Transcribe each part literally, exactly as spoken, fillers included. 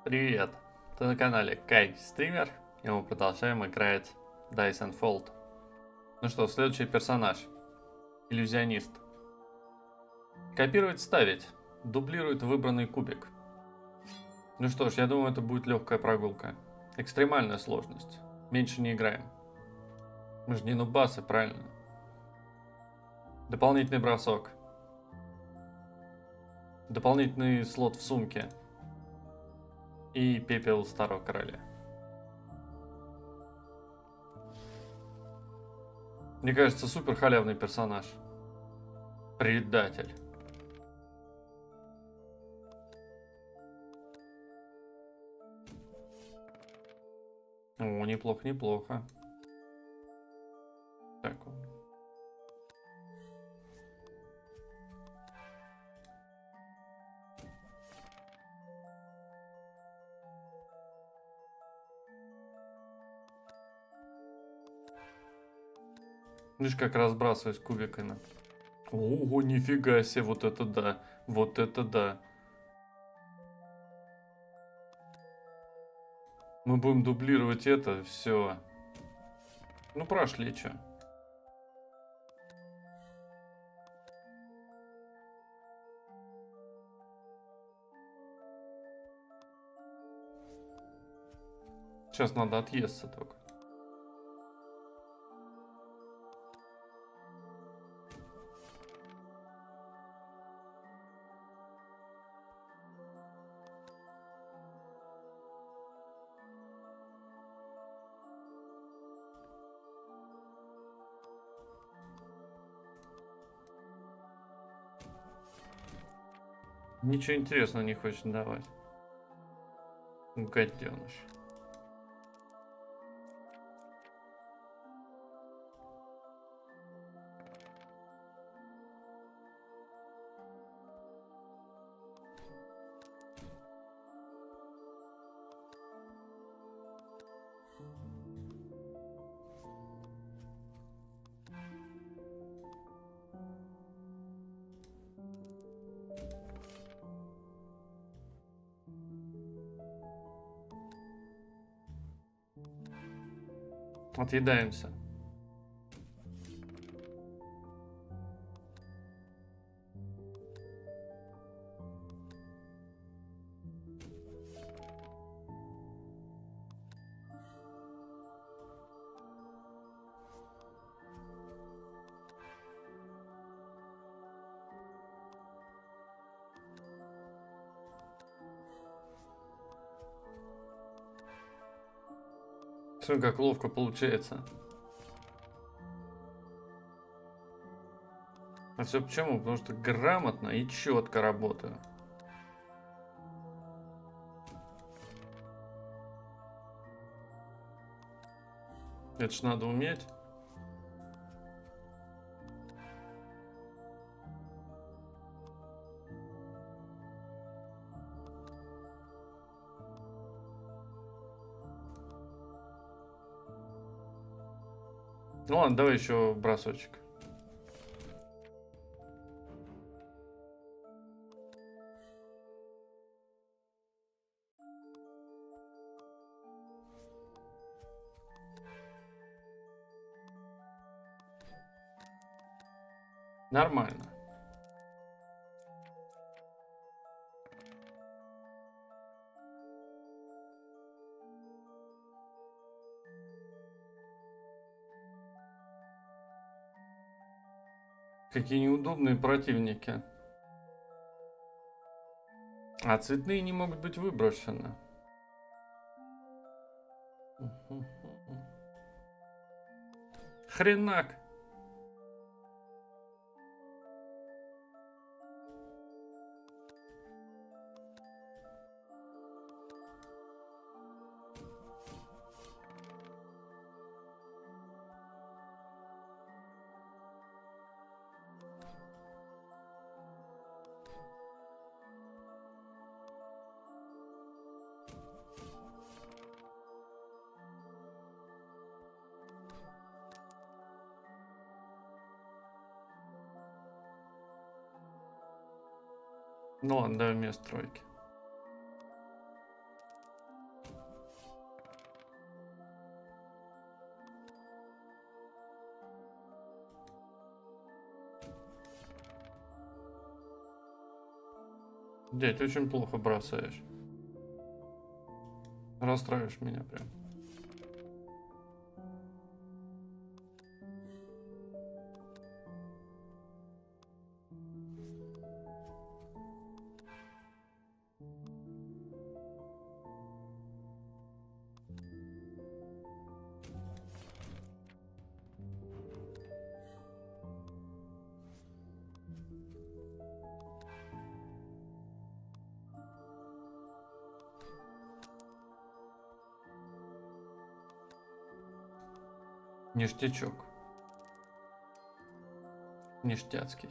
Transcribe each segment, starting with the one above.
Привет! Ты на канале Кай Стример, и мы продолжаем играть Dice Unfold. Ну что, следующий персонаж. Иллюзионист. Копировать, ставить. Дублирует выбранный кубик. Ну что ж, я думаю, это будет легкая прогулка. Экстремальная сложность. Меньше не играем. Мы же не нубасы, правильно? Дополнительный бросок. Дополнительный слот в сумке. И пепел старого короля. Мне кажется, супер халявный персонаж. Предатель. О, неплохо, неплохо. Так. Видишь, как разбрасываюсь кубиками. Ого, нифига себе, вот это да. Вот это да. Мы будем дублировать это, все. Ну, прошли, что. Сейчас надо отъесться только. Ничего интересного не хочет давать. Гаденыш. Отъедаемся. Смотри, как ловко получается. А все почему? Потому что грамотно и четко работаю. Это ж надо уметь. Ну ладно, давай еще бросочек. Нормально. Какие неудобные противники. А цветные не могут быть выброшены. Хренак. Ну ладно, давай вместо тройки. Дядь, очень плохо бросаешь. Расстраиваешь меня прям. Ништячок. Ништяцкий.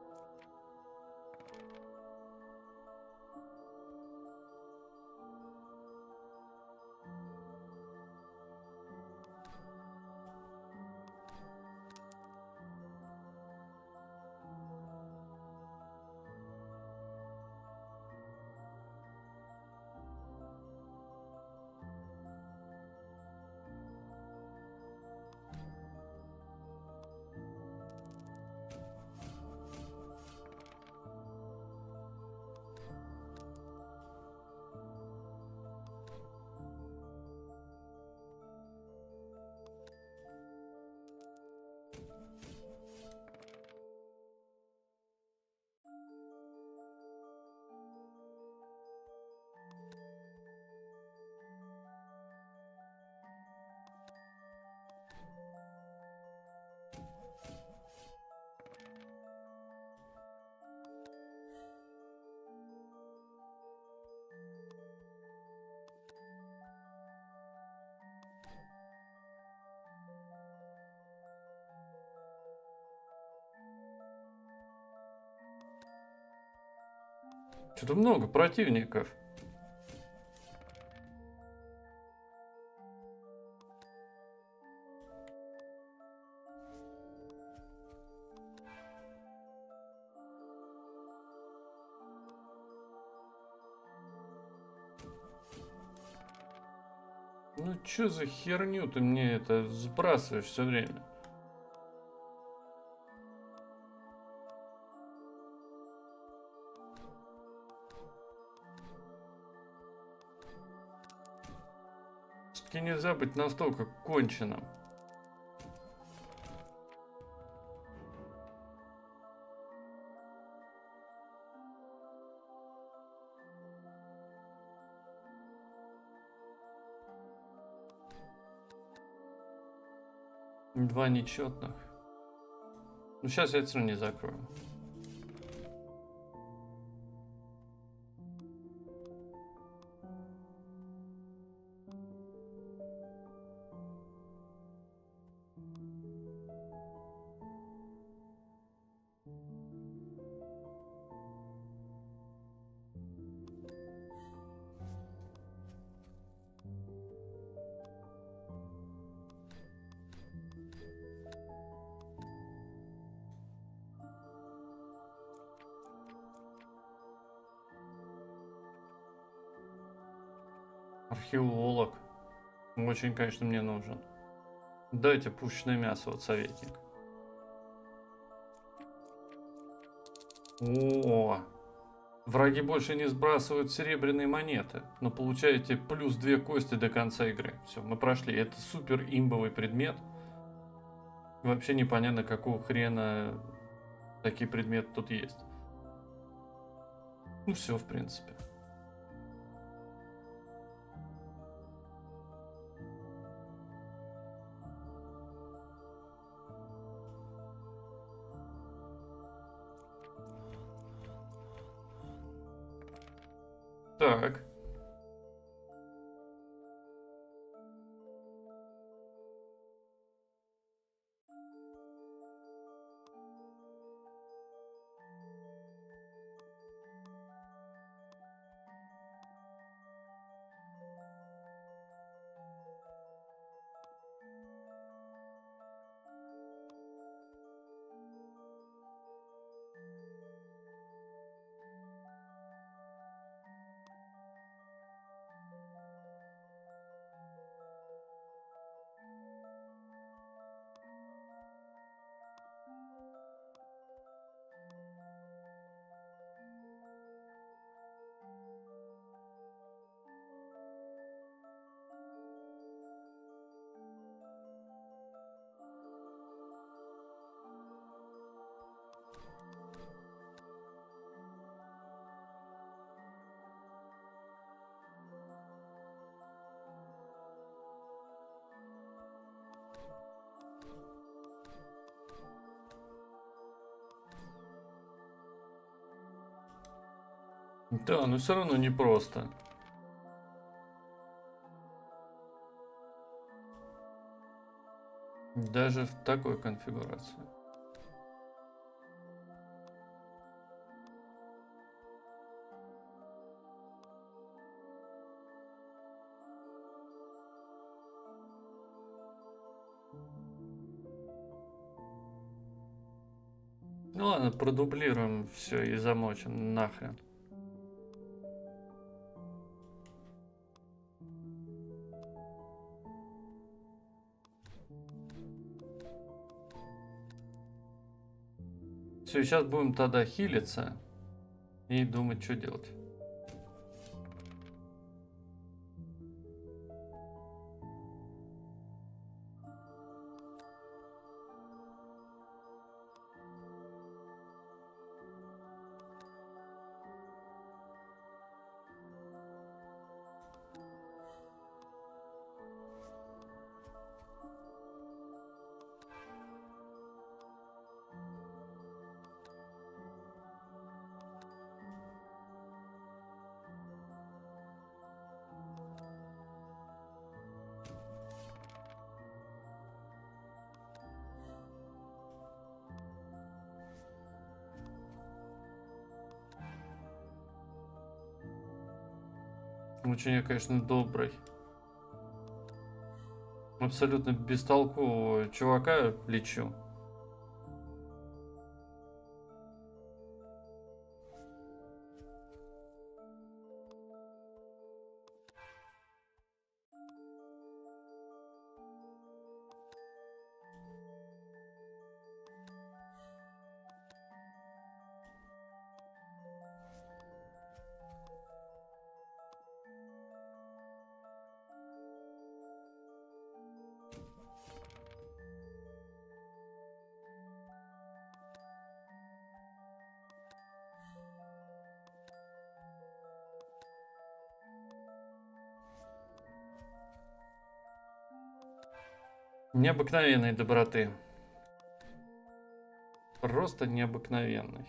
Что-то много противников. Ну чё за херню ты мне это сбрасываешь все время? Все-таки нельзя быть настолько конченым. Два нечетных. Ну сейчас я это все равно не закрою. Археолог. Очень, конечно, мне нужен. Дайте пушечное мясо, вот советник. О, враги больше не сбрасывают серебряные монеты, но получаете плюс две кости до конца игры. Все, мы прошли. Это супер имбовый предмет. Вообще непонятно, какого хрена такие предметы тут есть. Ну все, в принципе. Так. Да, но все равно непросто. Даже в такой конфигурации. Ну ладно, продублируем все и замочим нахрен. Все, сейчас будем тогда хилиться и думать, что делать. Очень я, конечно, добрый. Абсолютно бестолкового чувака лечу. Необыкновенной доброты. Просто необыкновенной.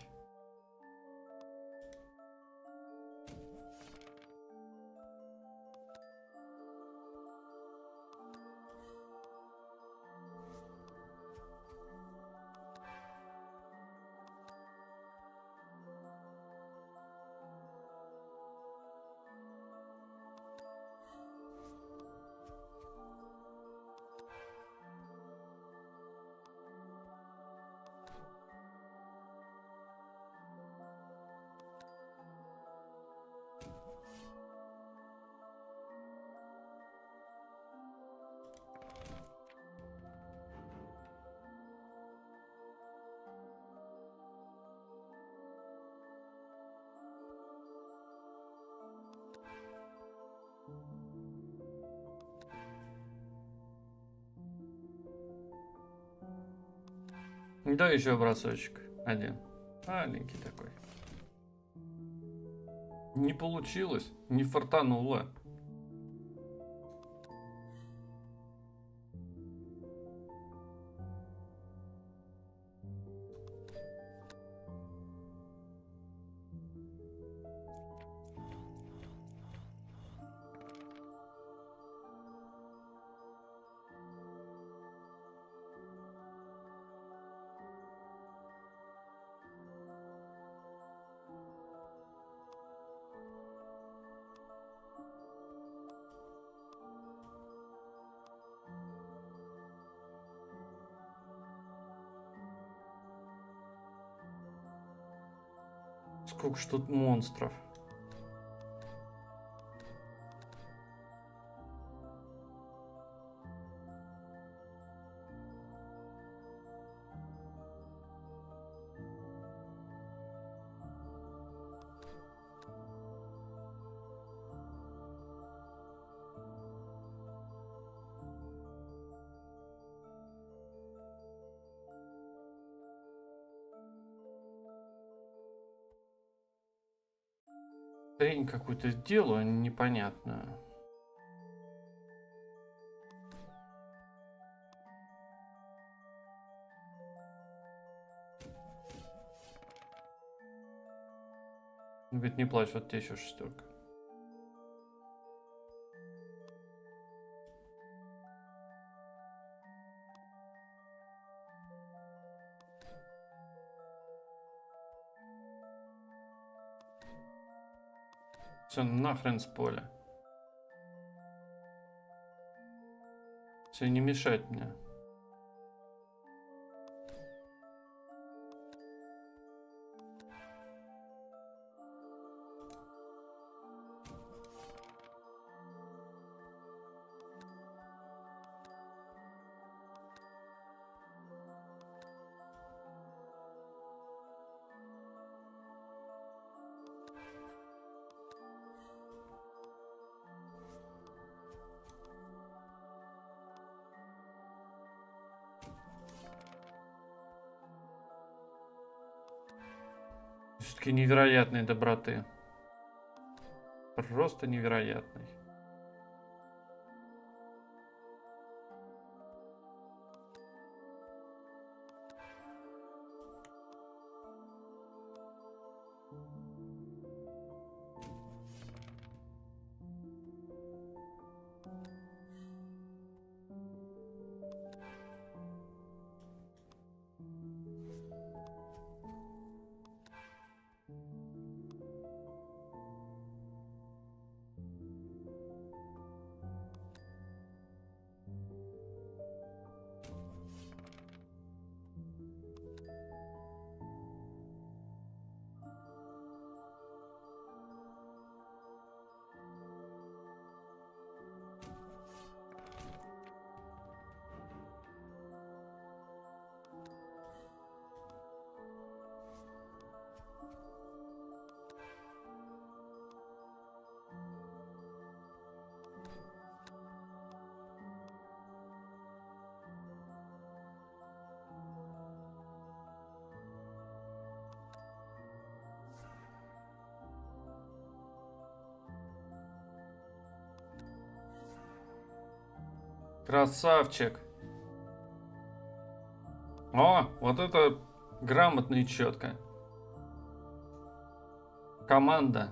Да, еще бросочек. Один. Маленький такой. Не получилось. Не фартануло. Сколько ж тут монстров. Хрень какую-то делаю непонятную. Ведь не плачь, вот тебе еще шестерка. Все, нахрен с поля. Все, не мешать мне. Все-таки невероятной доброты. Просто невероятной. Красавчик. О, вот это грамотно и четко. Команда.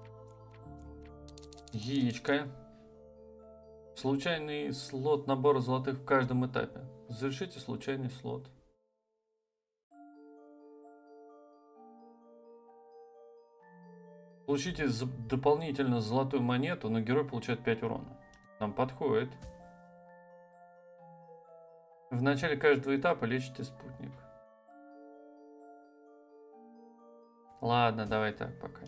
Яичко. Случайный слот набора золотых в каждом этапе. Завершите случайный слот. Получите дополнительно золотую монету, но герой получает пять урона. Нам подходит. В начале каждого этапа лечите спутник. Ладно, давай так пока.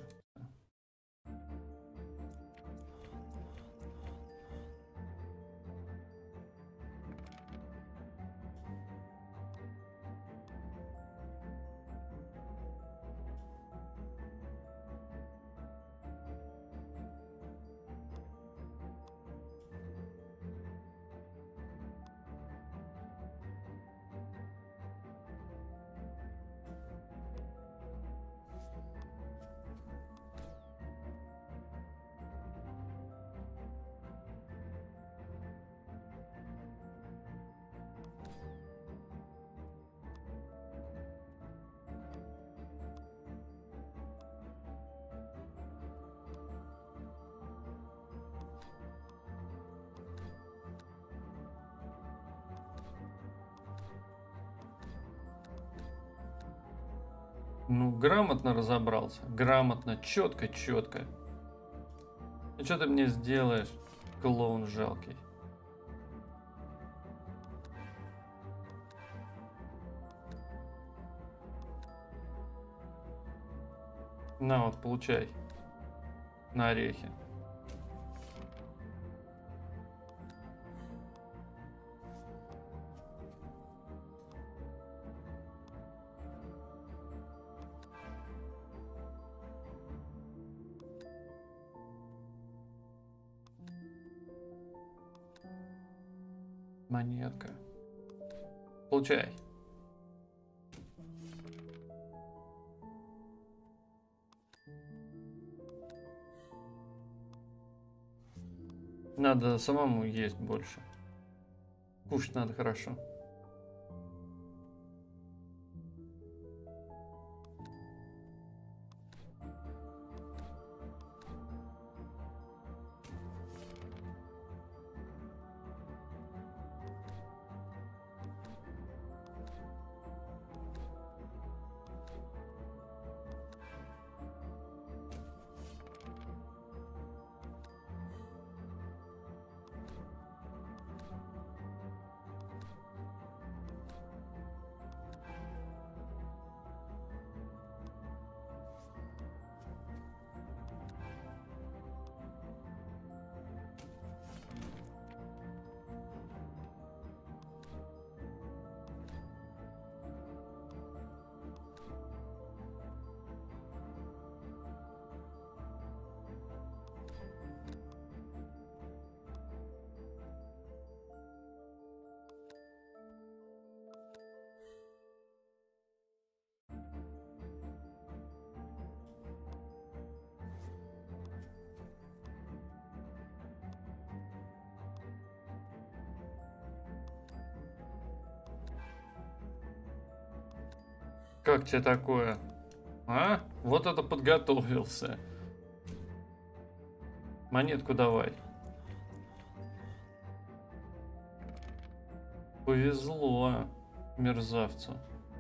Ну, грамотно разобрался. Грамотно, четко, четко. И что ты мне сделаешь, клоун жалкий? На, вот, получай. На орехи. Монетка. Получай. Надо самому есть больше. Кушать надо хорошо. Как тебе такое? А? Вот это подготовился. Монетку давай. Повезло мерзавцу.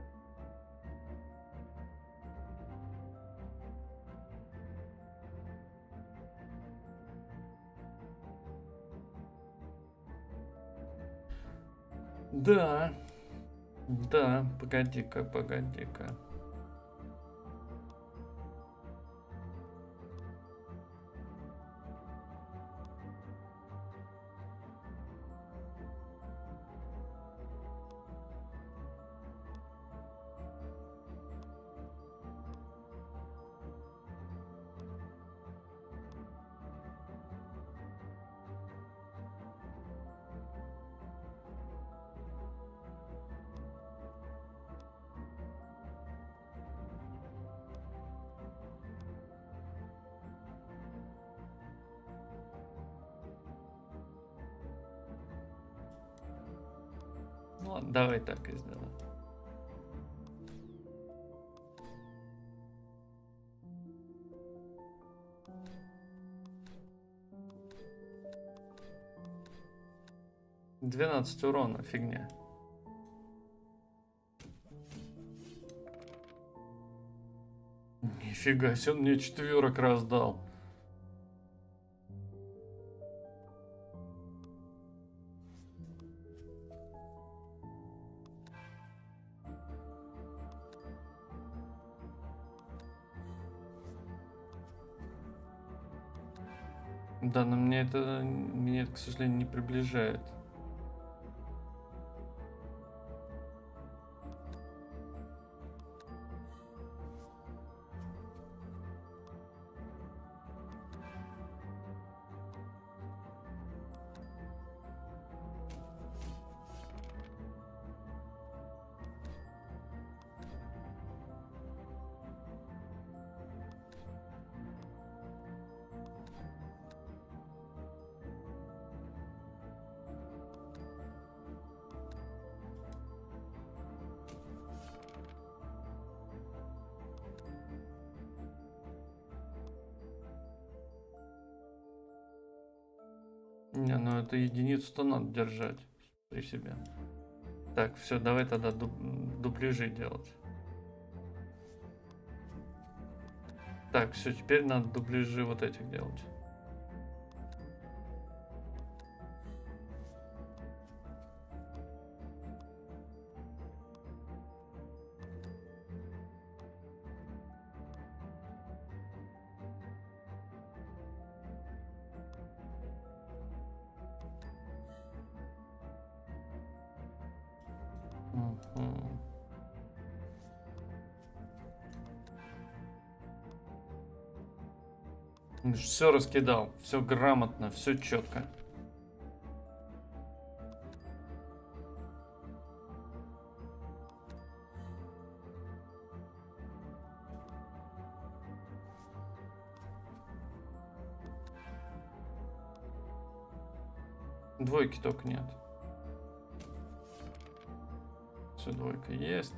Да. Да, погоди-ка, погоди-ка. Ну ладно, давай так и сделаем. двенадцать урона, фигня. Нифига себе, он мне четверок раздал. Да, но мне это, меня это, к сожалению, не приближает. Не, ну это единицу-то надо держать при себе. Так, все, давай тогда дуб дубляжи делать. Так, все, теперь надо дубляжи вот этих делать. Все раскидал, все грамотно, все четко. Двойки только нет. Все, двойка есть.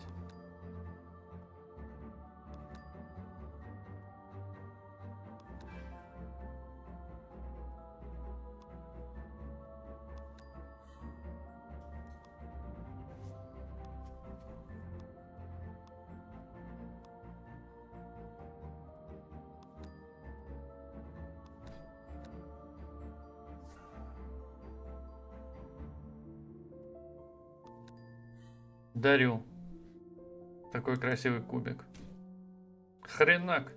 Дарю. Такой красивый кубик. Хренак.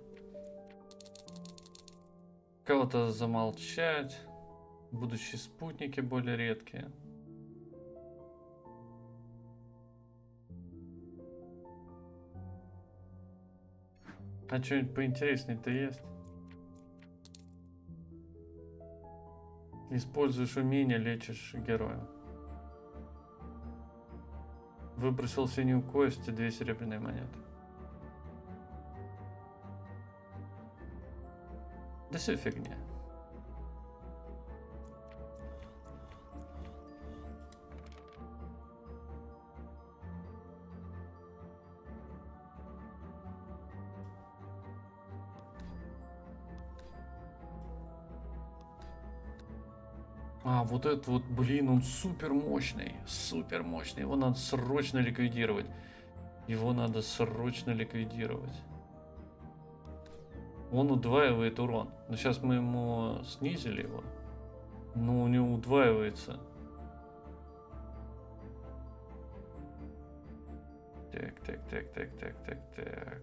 Кого-то замолчать. Будущие спутники более редкие. А что-нибудь поинтереснее-то есть? Используешь умение, лечишь героя. Выбросил синюю кость и две серебряные монеты. Да все фигня. А, вот этот вот, блин, он супер мощный. Супер мощный. Его надо срочно ликвидировать. Его надо срочно ликвидировать. Он удваивает урон. Но сейчас мы ему снизили его. Но у него удваивается. Так, так, так, так, так, так, так.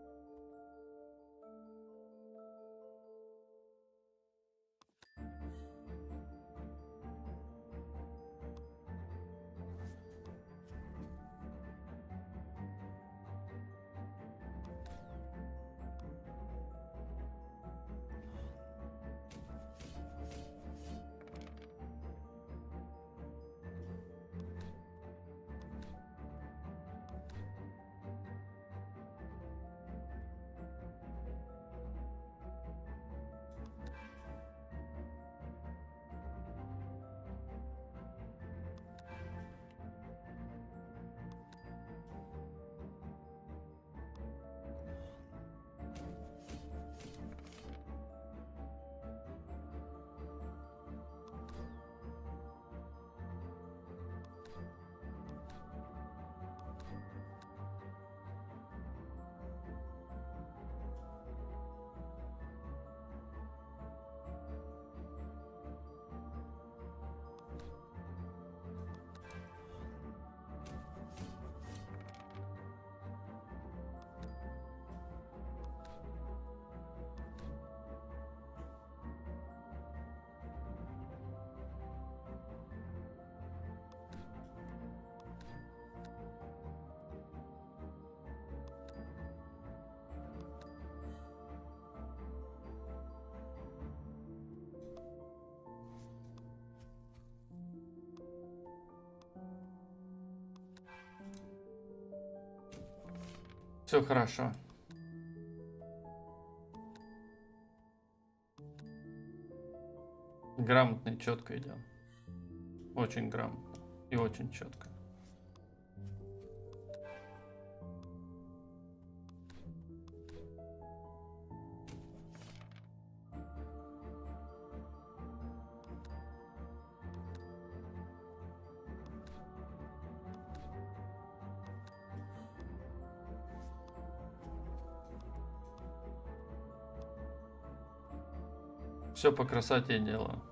Все хорошо. Грамотно и четко идем. Очень грамотно и очень четко. Все по красоте делаю.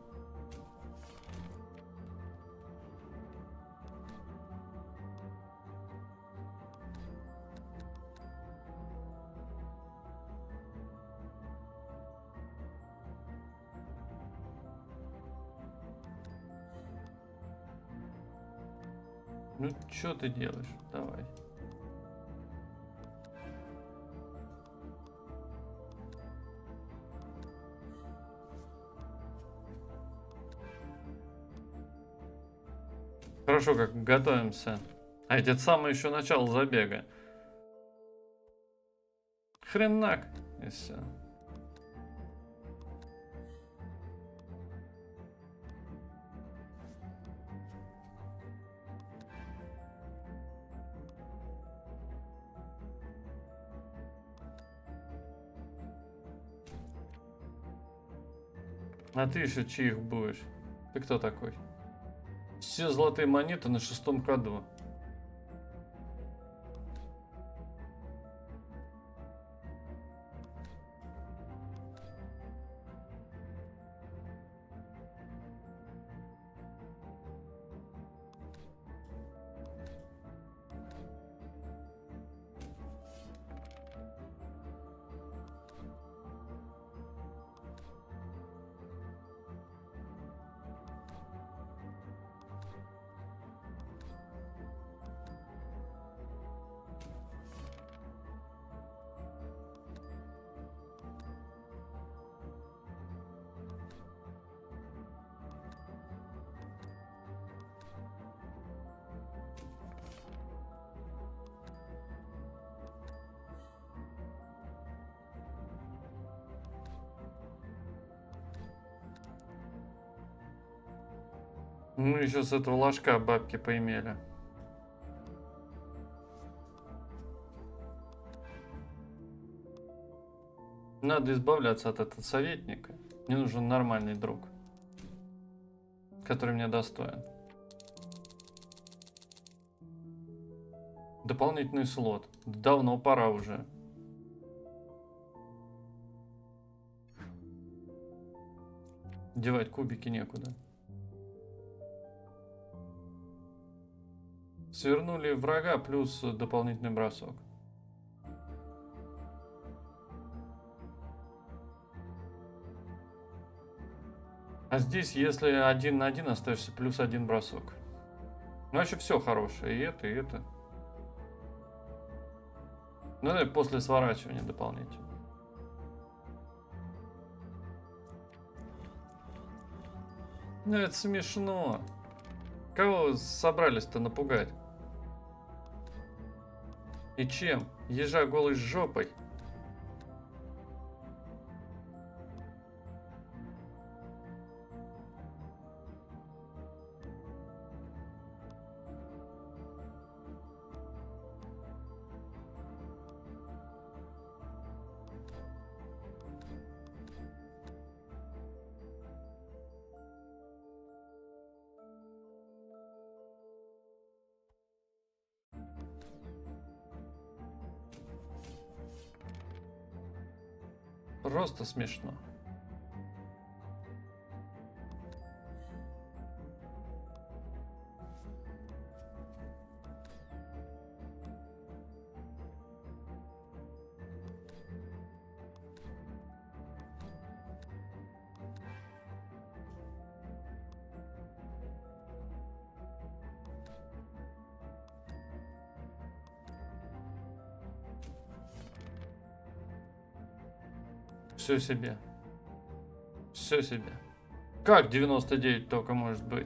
Ну, что ты делаешь? Давай. Хорошо, как готовимся. А ведь это самое еще начало забега. Хренак. И все. А ты еще чьих будешь? Ты кто такой? Все золотые монеты на шестом ходу. Мы еще с этого ложка бабки поимели. Надо избавляться от этого советника. Мне нужен нормальный друг, который мне достоин. Дополнительный слот. Давно пора уже. Девать кубики некуда. Свернули врага плюс дополнительный бросок. А здесь, если один на один остаешься, плюс один бросок. Ну, вообще все хорошее. И это, и это. Ну, да, после сворачивания дополнительно. Ну, это смешно. Кого собрались-то напугать? И чем? Ежа голой жопой. Просто смешно. Все себе. Все себе. Как девяносто девять только может быть?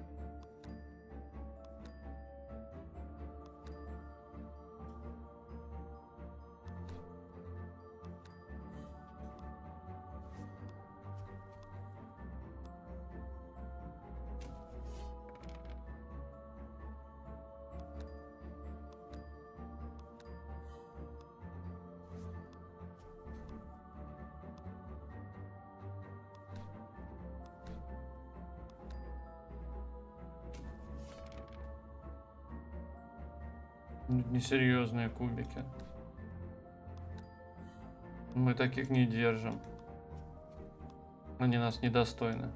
Несерьезные кубики. Мы таких не держим. Они нас недостойны.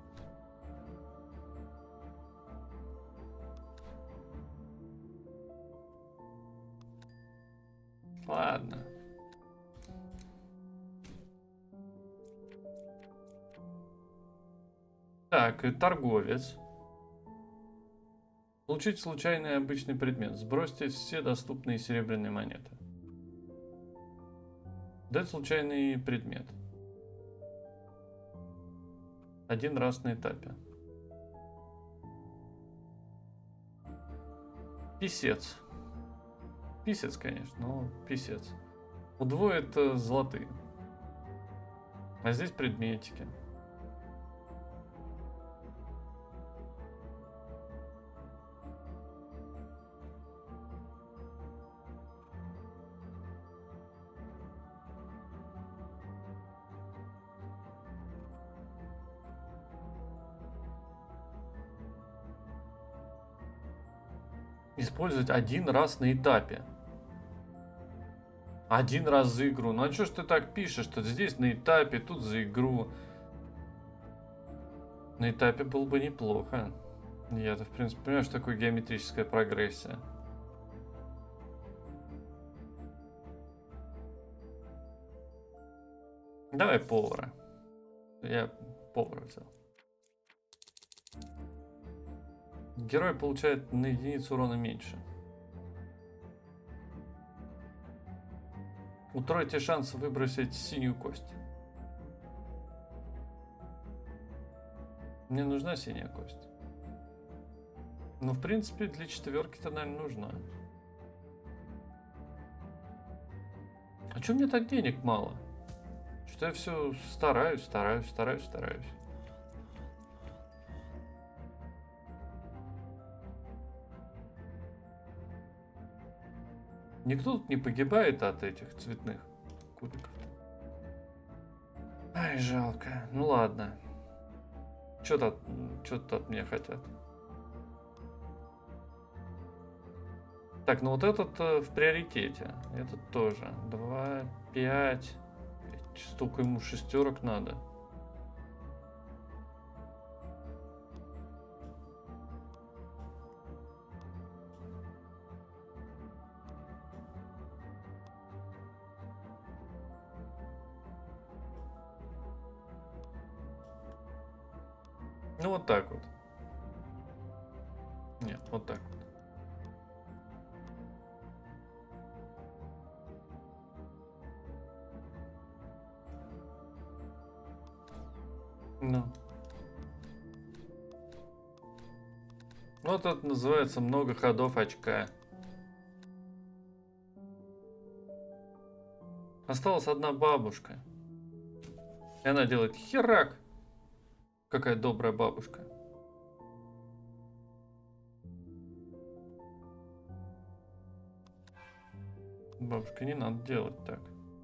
Ладно. Так, и торговец. Получить случайный обычный предмет. Сбросьте все доступные серебряные монеты. Дать случайный предмет. Один раз на этапе. Писец. Писец, конечно, но писец. Удвоит золотые. А здесь предметики. Использовать один раз на этапе. Один раз за игру. Ну а что ж ты так пишешь, что здесь на этапе, тут за игру. На этапе было бы неплохо. Я-то, в принципе, понимаю, что такое геометрическая прогрессия. Давай повара. Я повара взял. Герой получает на единицу урона меньше. Утройте шанс выбросить синюю кость. Мне нужна синяя кость. Ну, в принципе, для четверки-то, наверное, нужна. А чё мне так денег мало? Что я все стараюсь, стараюсь, стараюсь, стараюсь. Никто тут не погибает от этих цветных кубиков. Ай, жалко. Ну ладно. Что-то что-то от меня хотят. Так, ну вот этот э, в приоритете. Этот тоже. Два, пять. Столько ему шестерок надо. Ну вот так вот. Нет, вот так вот. Ну. Вот это называется много ходов очка. Осталась одна бабушка. И она делает херак. Какая добрая бабушка. Бабушка, не надо делать так.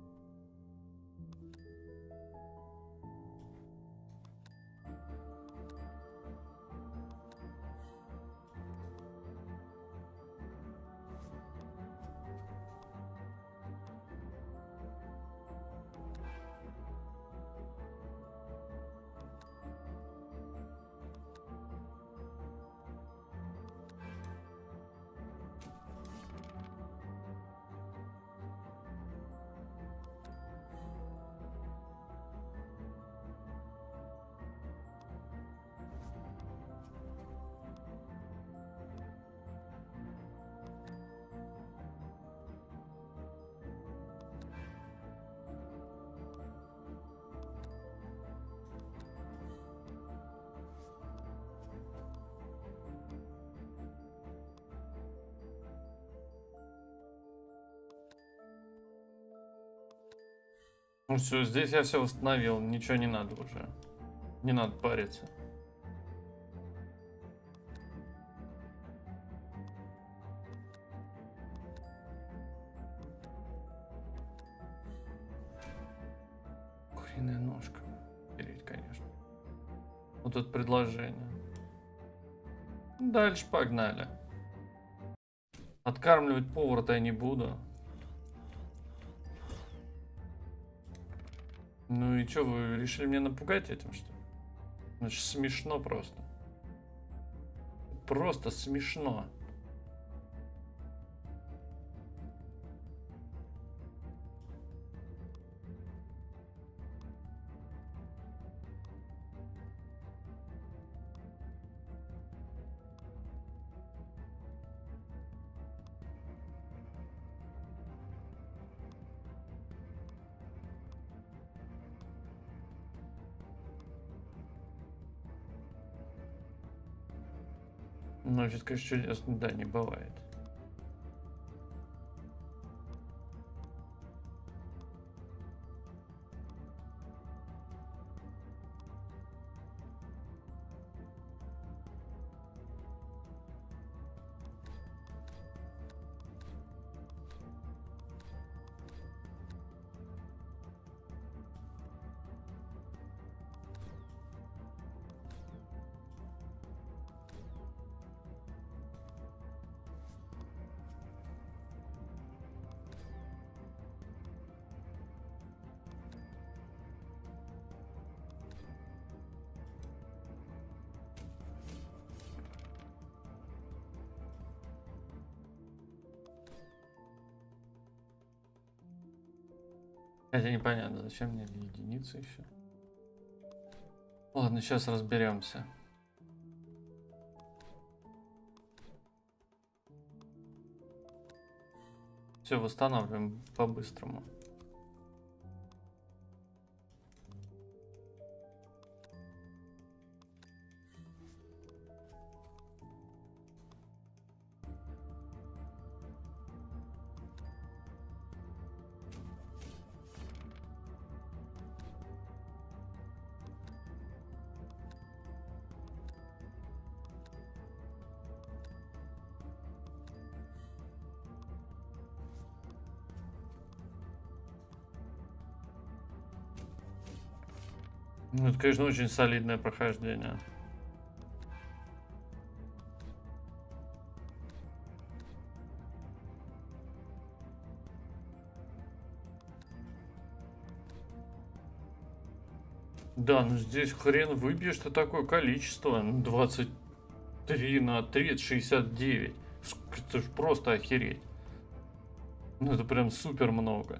Ну все, здесь я все восстановил, ничего не надо уже. Не надо париться. Куриная ножка. Берите, конечно. Вот это предложение. Дальше погнали. Откармливать повара-то я не буду. Ну и что, вы решили меня напугать этим, что ли? Ну, это ж смешно просто. Просто смешно. Значит, конечно, чудесно, да, не бывает. Хотя непонятно, зачем мне единицы еще. Ладно, сейчас разберемся. Все восстанавливаем по-быстрому. Ну, это, конечно, очень солидное прохождение. Да, ну здесь хрен выбьешь-то такое количество. двадцать три на три, это шестьдесят девять. Это ж просто охереть. Ну это прям супер много.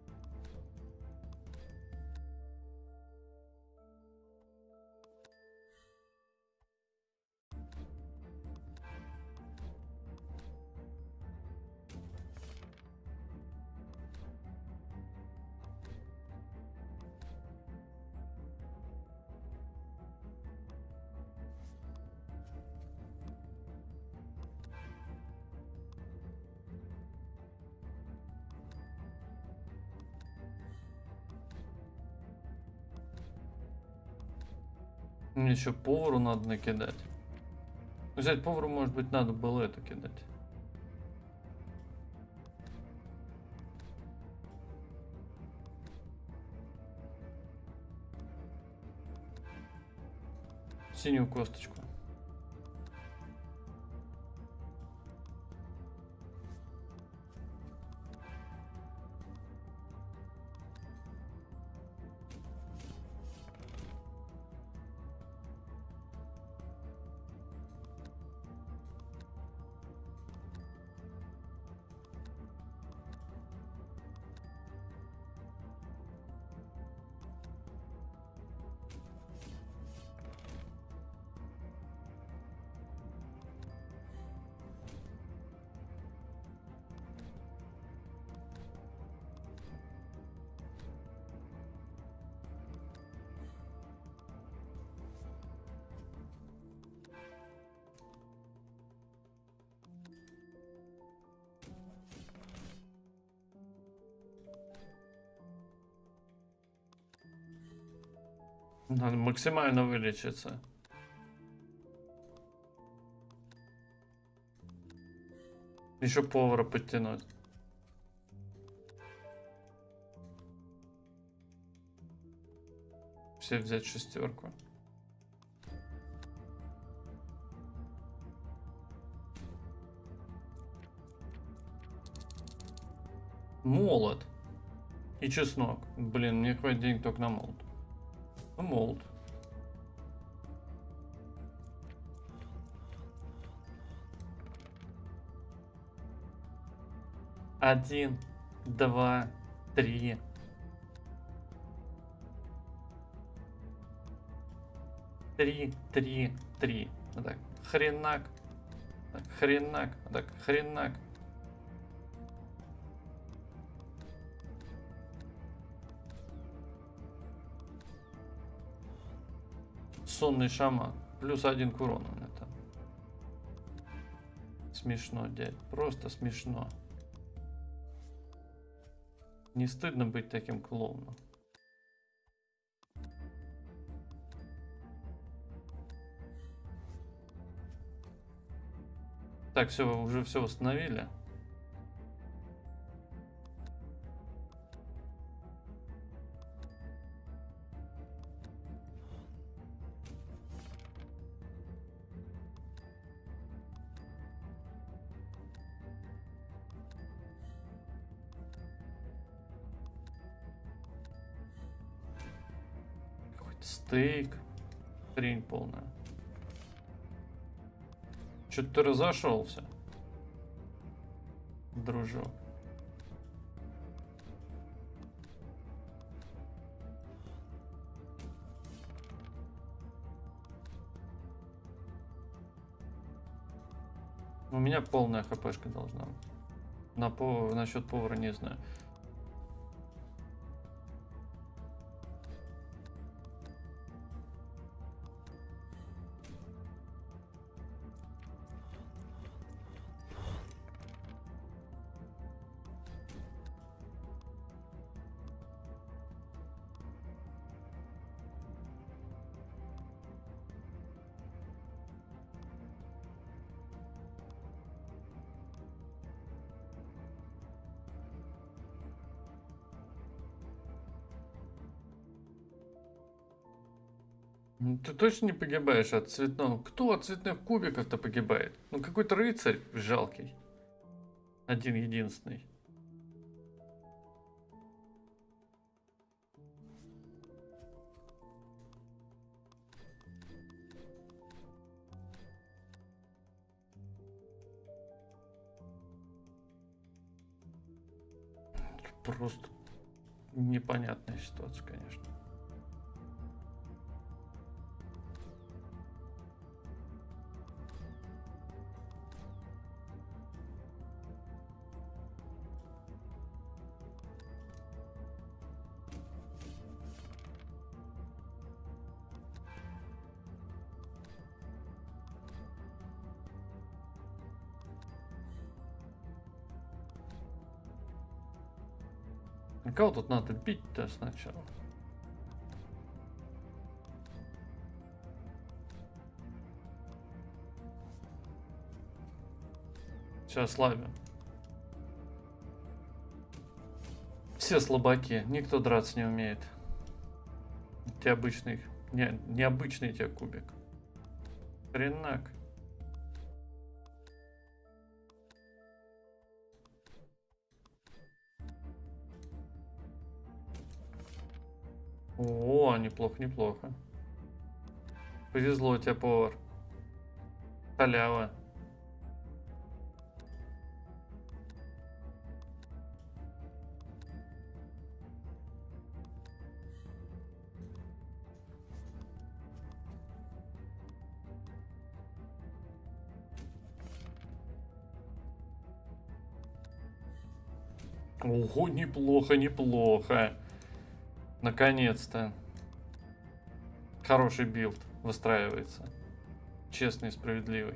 Мне еще повару надо накидать. Взять повару, может быть, надо было это кидать. Синюю косточку. Надо максимально вылечиться. Еще повара подтянуть. Все взять шестерку. Молот. И чеснок. Блин, мне хватит денег только на молот. Ну, молот. Один, два, три. Три, три, три. Вот так. Хренак. Так, хренак. Вот так. Хренак. Сонный шаман. Плюс один к урону на это. Смешно, дядь. Просто смешно. Не стыдно быть таким клоуном. Так, все, уже все восстановили. Стейк. Хрень полная. Что-то ты разошелся, дружок. У меня полная хпшка должна быть. На повар, насчет повара не знаю. Ну, ты точно не погибаешь от цветного? Кто от цветных кубиков-то погибает? Ну, какой-то рыцарь жалкий. Один единственный. Просто непонятная ситуация, конечно. А кого тут надо бить-то сначала? Сейчас слабим. Все слабаки, никто драться не умеет. Те обычный, не, необычный тебе кубик. Хренак. О, неплохо, неплохо. Повезло тебе, повар. Халява. Ого, неплохо, неплохо. Наконец-то. Хороший билд выстраивается. Честный и справедливый.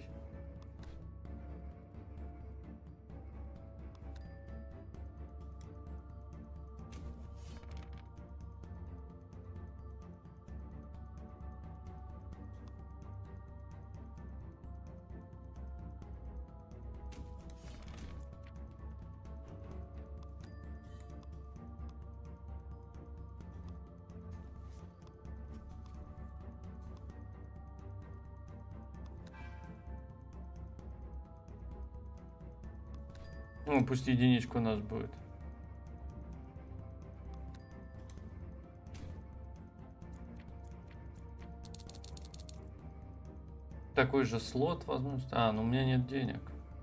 Ну, пусть единичка у нас будет. Такой же слот, возможно. А, ну у меня нет денег.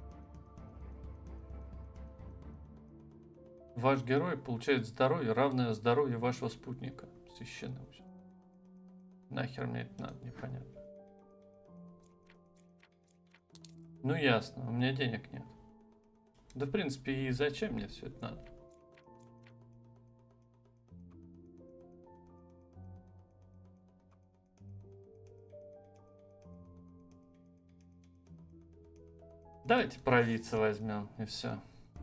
Ваш герой получает здоровье, равное здоровью вашего спутника. Священный. Нахер мне это надо, непонятно. Ну ясно, у меня денег нет. Да в принципе и зачем мне все это надо? Давайте провидца возьмем и все.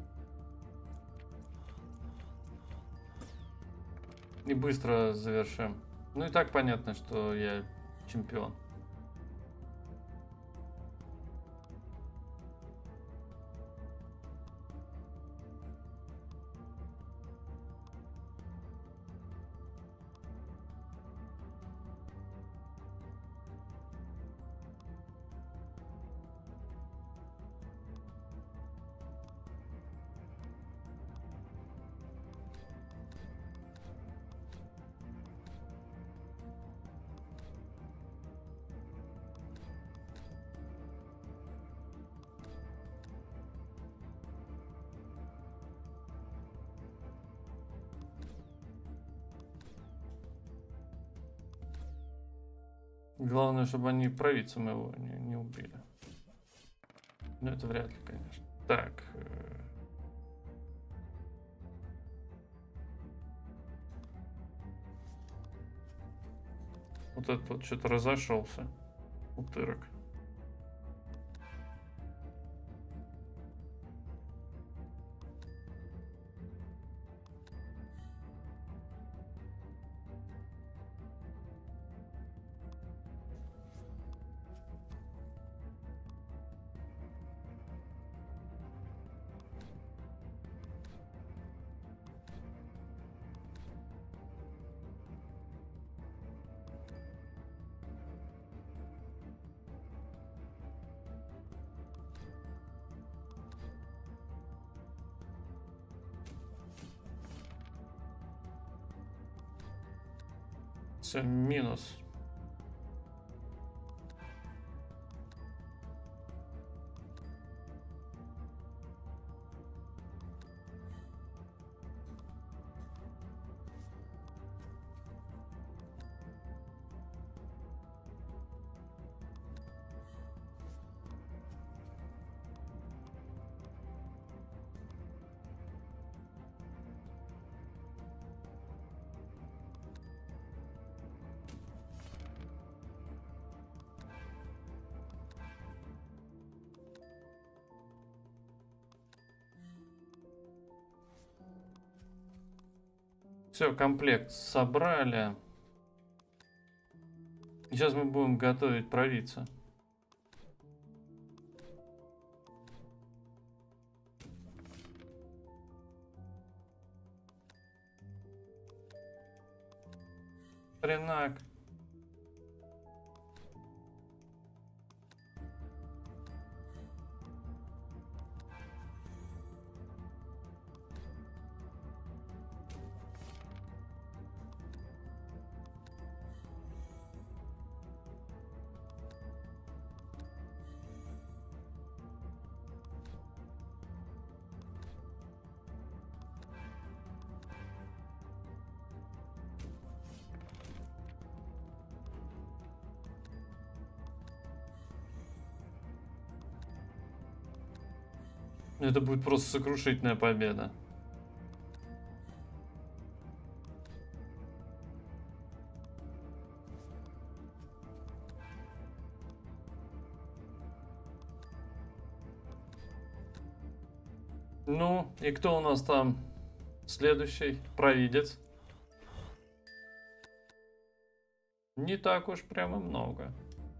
И быстро завершим. Ну и так понятно, что я чемпион. Главное, чтобы они провидца моего не, не убили. Ну, это вряд ли, конечно. Так. Вот этот вот что-то разошелся. Утырок. Все, минус. Все, комплект собрали. Сейчас мы будем готовить провидца. Хренак. Это будет просто сокрушительная победа. Ну, и кто у нас там следующий? Провидец. Не так уж прямо много.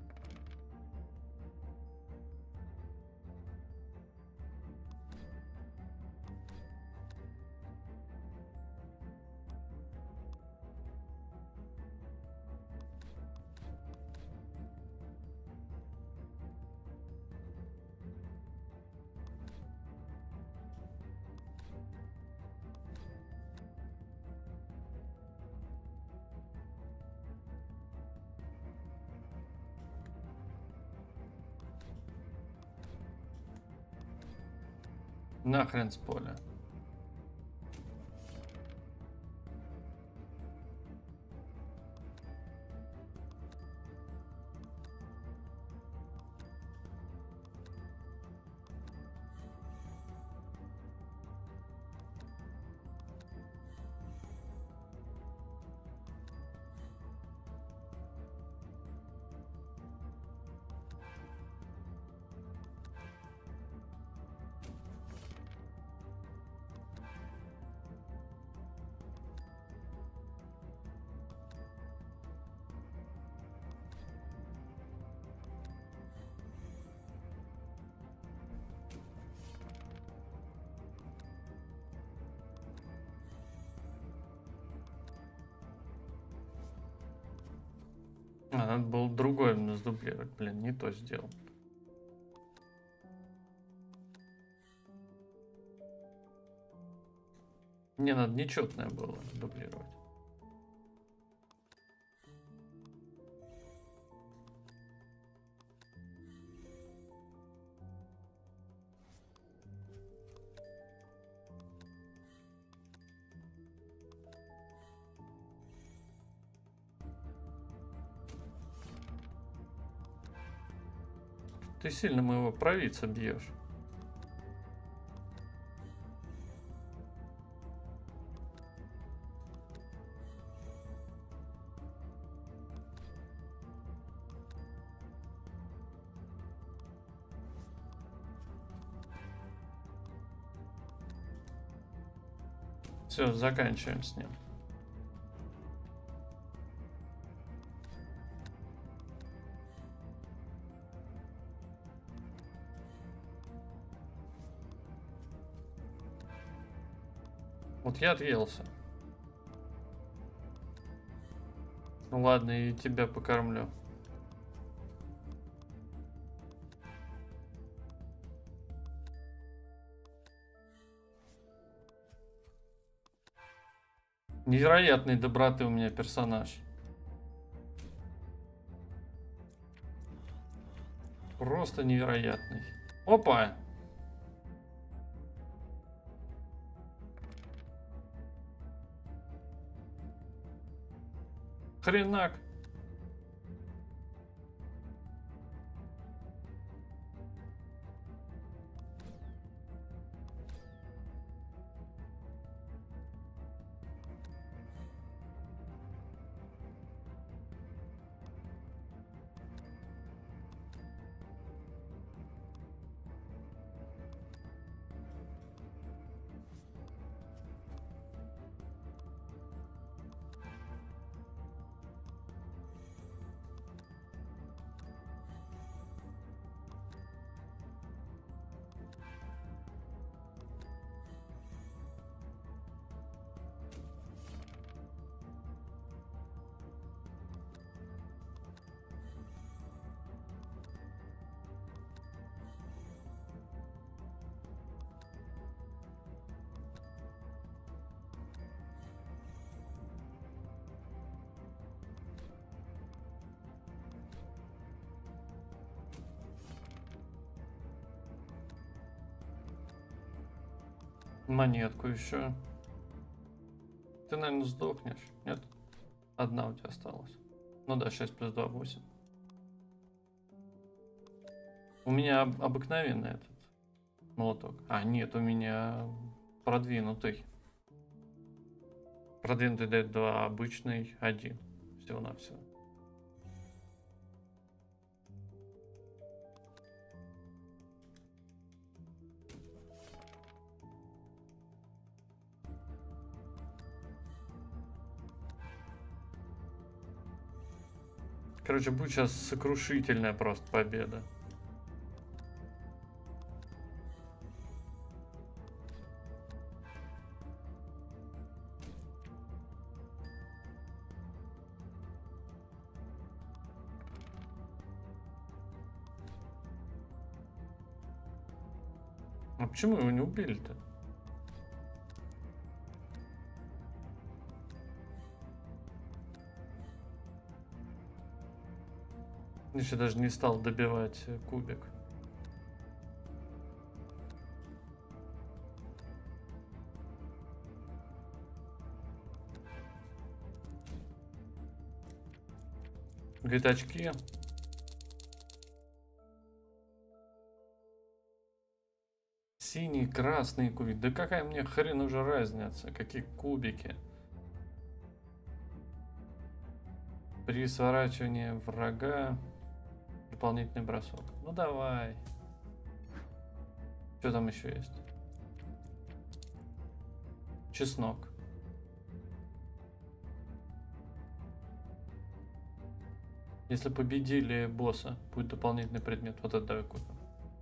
Нахрен с поля. А, надо было другой у нас дублировать. Блин, не то сделал. Мне надо нечетное было дублировать. Ты сильно моего провидца бьешь. Все, заканчиваем с ним. Вот я отъелся. Ну ладно, и тебя покормлю. Невероятной доброты у меня персонаж. Просто невероятный. Опа! Хренак! Монетку еще. Ты, наверное, сдохнешь. Нет? Одна у тебя осталась. Ну да, шесть плюс два, восемь. У меня об обыкновенный этот молоток. А, нет, у меня продвинутый. Продвинутый дает два, обычный один. Всего-навсего. Короче, будет сейчас сокрушительная просто победа. А почему его не убили-то? Еще даже не стал добивать кубик. Говорит, очки. Синий, красный кубик. Да какая мне хрен уже разница? Какие кубики? При сворачивании врага дополнительный бросок. Ну давай. Что там еще есть? Чеснок. Если победили босса, будет дополнительный предмет. Вот это давай купим.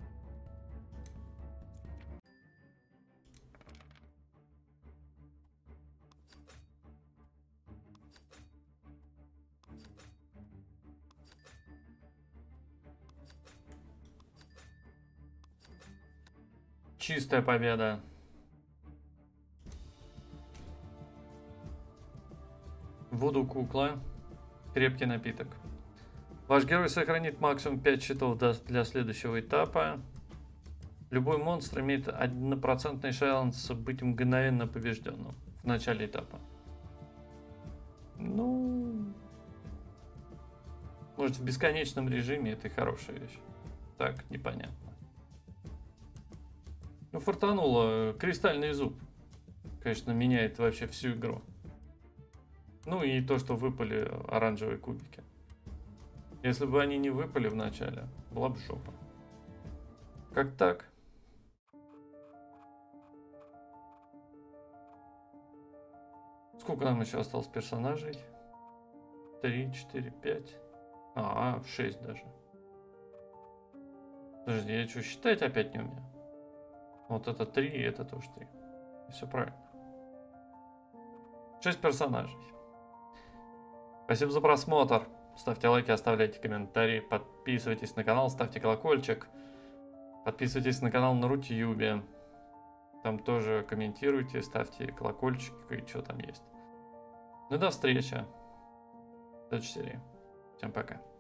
Чистая победа. Вуду кукла. Крепкий напиток. Ваш герой сохранит максимум пять щитов для следующего этапа. Любой монстр имеет однопроцентный шанс быть мгновенно побежденным в начале этапа. Ну... Может, в бесконечном режиме это и хорошая вещь. Так, непонятно. Ну, фартануло. Кристальный зуб. Конечно, меняет вообще всю игру. Ну и то, что выпали оранжевые кубики. Если бы они не выпали в начале, была бы жопа. Как так? Сколько нам еще осталось персонажей? три, четыре, пять. А, шесть даже. Подожди, я что, считать опять не умею? Вот это три, и это тоже три. Все правильно. шесть персонажей. Спасибо за просмотр. Ставьте лайки, оставляйте комментарии, подписывайтесь на канал, ставьте колокольчик. Подписывайтесь на канал на Рутюбе. Там тоже комментируйте, ставьте колокольчик и что там есть. Ну и до встречи в следующей серии. Всем пока.